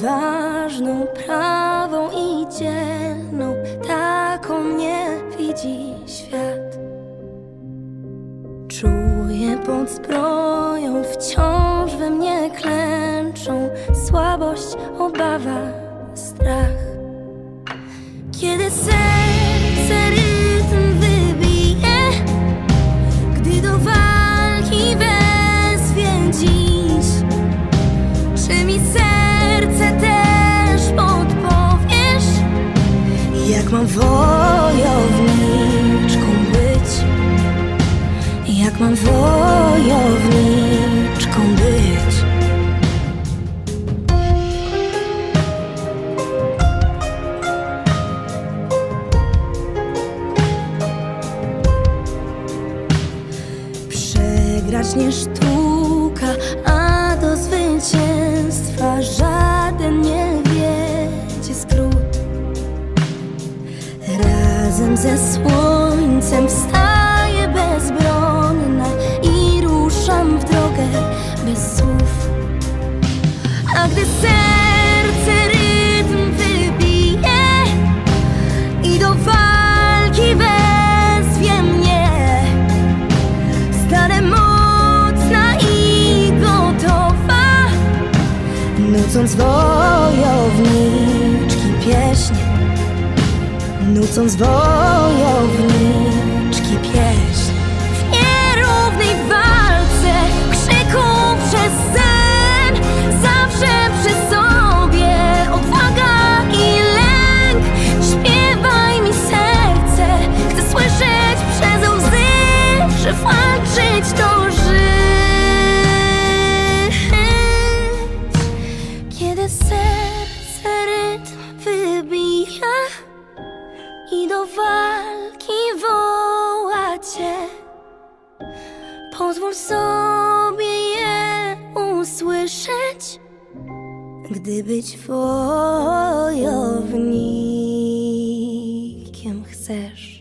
odważną, prawą i dzielną, taką mnie widzi świat. Czuję pod zbroją, wciąż we mnie klęczą słabość, obawa, strach. Kiedy serce rytm wybije, gdy do walki wezwie dziś, czy mi serce też podpowiesz, jak mam wojowniczką być, jak mam wojowniczką być. Przegrać nie sztuka, a do zwycięstwa żaden nie wiedzie skrót. Razem ze słońcem wstaję bezbronna i ruszam w drogę bez słów. A gdy serce rytm wybije i do walki wezwie mnie, stanę mocna i gotowa, nucąc wojowniczki pieśń, nucąc wojowniczki pieśń. W nierównej walce, krzyku przez sen, zawsze przy sobie odwaga i lęk. Śpiewaj mi serce, chcę słyszeć przez łzy, że walczyć to żyć. Kiedy serce rytm wybija i do walki woła cię, pozwól sobie je usłyszeć, gdy być wojownikiem chcesz.